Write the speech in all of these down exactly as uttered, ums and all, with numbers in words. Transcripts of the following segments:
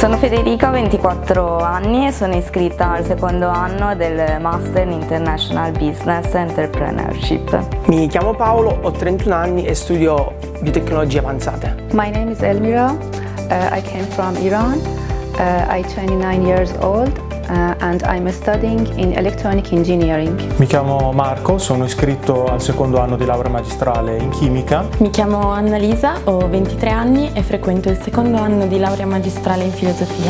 Sono Federica, ho ventiquattro anni e sono iscritta al secondo anno del Master in International Business Entrepreneurship. Mi chiamo Paolo, ho trentuno anni e studio biotecnologie avanzate. My name is Elmira. Uh, I came from Iran. Uh, I'm twenty-nine years old. Uh, and I'm studying in electronic engineering. Mi chiamo Marco, sono iscritto al secondo anno di laurea magistrale in chimica. Mi chiamo Annalisa, ho ventitré anni e frequento il secondo anno di laurea magistrale in filosofia.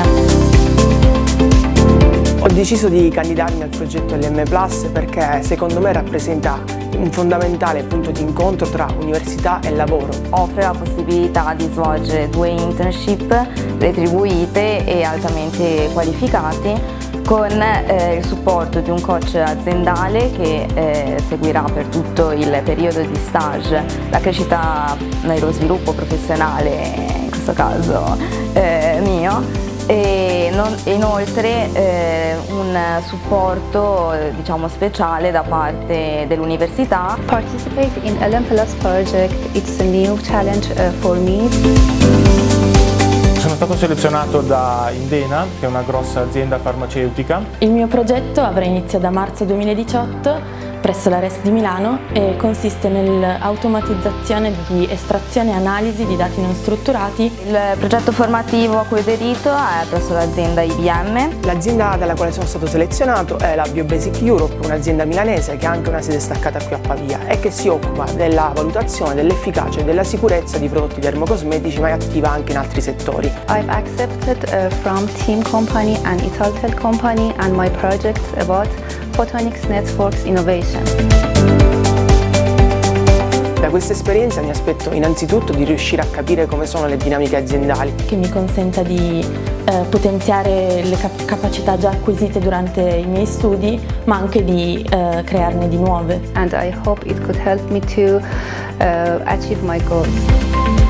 Ho deciso di candidarmi al progetto L M Plus perché secondo me rappresenta un fondamentale punto di incontro tra università e lavoro. Offre la possibilità di svolgere due internship retribuite e altamente qualificate con eh, il supporto di un coach aziendale che eh, seguirà per tutto il periodo di stage la crescita e lo sviluppo professionale, in questo caso eh, mio, e non, inoltre eh, un supporto diciamo speciale da parte dell'università. Participate in L M Plus project, it's a new challenge uh, for me. Sono stato selezionato da Indena, che è una grossa azienda farmaceutica. Il mio progetto avrà inizio da marzo duemiladiciotto presso la RES di Milano e consiste nell'automatizzazione di estrazione e analisi di dati non strutturati. Il progetto formativo a cui ho aderito è presso l'azienda I B M. L'azienda dalla quale sono stato selezionato è la Biobasic Europe, un'azienda milanese che ha anche una sede staccata qui a Pavia e che si occupa della valutazione dell'efficacia e della sicurezza di prodotti dermocosmetici, ma è attiva anche in altri settori. I've accepted uh, from Team Company and Italtel Company and my project about Photonics Networks Innovation. Da questa esperienza mi aspetto innanzitutto di riuscire a capire come sono le dinamiche aziendali, che mi consenta di eh, potenziare le cap capacità già acquisite durante i miei studi, ma anche di eh, crearne di nuove. And I hope it could help me to uh, achieve my goals.